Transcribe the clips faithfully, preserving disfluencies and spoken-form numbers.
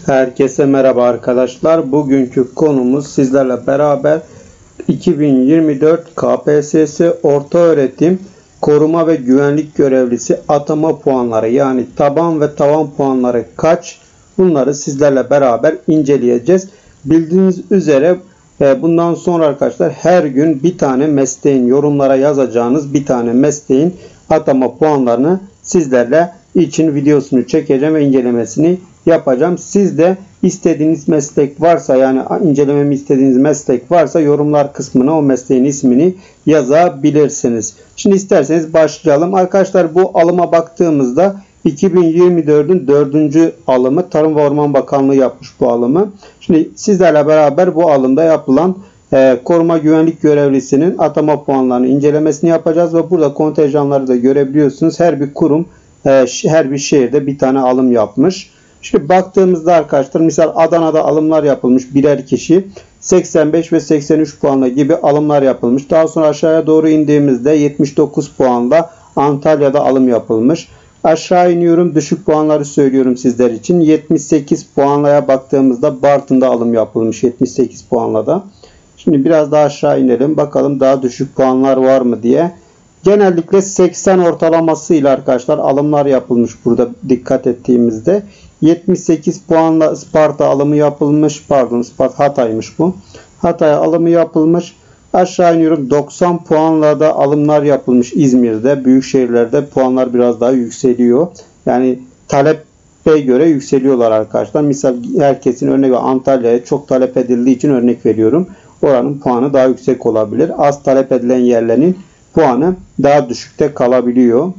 Herkese merhaba arkadaşlar. Bugünkü konumuz sizlerle beraber iki bin yirmi dört K P S S Ortaöğretim Koruma ve Güvenlik Görevlisi atama puanları, yani taban ve tavan puanları kaç? Bunları sizlerle beraber inceleyeceğiz. Bildiğiniz üzere bundan sonra arkadaşlar her gün bir tane mesleğin, yorumlara yazacağınız bir tane mesleğin atama puanlarını sizlerle için videosunu çekeceğim ve incelemesini yapacağım. Siz de istediğiniz meslek varsa, yani incelememi istediğiniz meslek varsa yorumlar kısmına o mesleğin ismini yazabilirsiniz. Şimdi isterseniz başlayalım. Arkadaşlar bu alıma baktığımızda iki bin yirmi dördün dördüncü alımı, Tarım ve Orman Bakanlığı yapmış bu alımı. Şimdi sizlerle beraber bu alımda yapılan e, koruma güvenlik görevlisinin atama puanlarını incelemesini yapacağız ve burada kontenjanları da görebiliyorsunuz. Her bir kurum, e, her bir şehirde bir tane alım yapmış. Şimdi baktığımızda arkadaşlar misal Adana'da alımlar yapılmış, birer kişi seksen beş ve seksen üç puanla gibi alımlar yapılmış. Daha sonra aşağıya doğru indiğimizde yetmiş dokuz puanla Antalya'da alım yapılmış. Aşağı iniyorum, düşük puanları söylüyorum sizler için. yetmiş sekiz puanlaya baktığımızda Bartın'da alım yapılmış, yetmiş sekiz puanla da. Şimdi biraz daha aşağı inelim, bakalım daha düşük puanlar var mı diye. Genellikle seksen ortalamasıyla arkadaşlar alımlar yapılmış burada dikkat ettiğimizde. yetmiş sekiz puanla Isparta alımı yapılmış. Pardon, Isparta Hatay'mış bu. Hatay alımı yapılmış. Aşağı iniyorum, doksan puanla da alımlar yapılmış İzmir'de. Büyük şehirlerde puanlar biraz daha yükseliyor. Yani talebe göre yükseliyorlar arkadaşlar. Misal herkesin örneği Antalya'ya çok talep edildiği için örnek veriyorum. Oranın puanı daha yüksek olabilir. Az talep edilen yerlerin puanı daha düşükte kalabiliyor.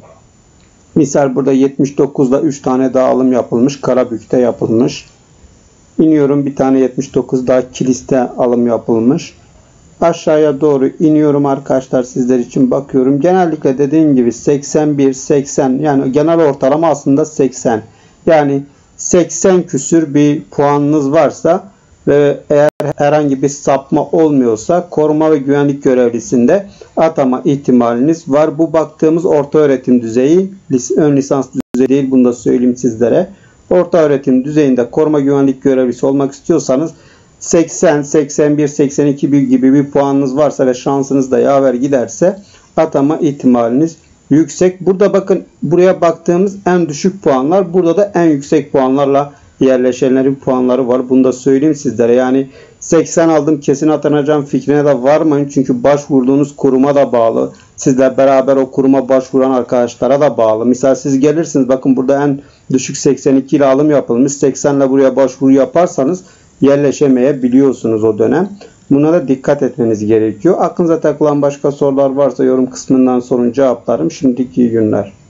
Misal burada yetmiş dokuzda üç tane daha alım yapılmış. Karabük'te yapılmış. İniyorum, bir tane yetmiş dokuz daha Kilis'te alım yapılmış. Aşağıya doğru iniyorum arkadaşlar, sizler için bakıyorum. Genellikle dediğim gibi seksen bir seksen, yani genel ortalama aslında seksen. Yani seksen küsür bir puanınız varsa ve eğer herhangi bir sapma olmuyorsa koruma ve güvenlik görevlisinde atama ihtimaliniz var. Bu baktığımız ortaöğretim düzeyi, ön lisans düzeyi değil, bunu da söyleyeyim sizlere. Ortaöğretim düzeyinde koruma güvenlik görevlisi olmak istiyorsanız seksen, seksen bir, seksen iki gibi bir puanınız varsa ve şansınız da yaver giderse atama ihtimaliniz yüksek. Burada bakın, buraya baktığımız en düşük puanlar, burada da en yüksek puanlarla yerleşenlerin puanları var. Bunu da söyleyeyim sizlere. Yani seksen aldım kesin atanacağım fikrine de varmayın. Çünkü başvurduğunuz kuruma da bağlı. Sizle beraber o kuruma başvuran arkadaşlara da bağlı. Misal siz gelirsiniz, bakın burada en düşük seksen iki ile alım yapılmış. seksen ile buraya başvuru yaparsanız yerleşemeyebiliyorsunuz o dönem. Buna da dikkat etmeniz gerekiyor. Aklınıza takılan başka sorular varsa yorum kısmından sorun, cevaplarım. Şimdiki iyi günler.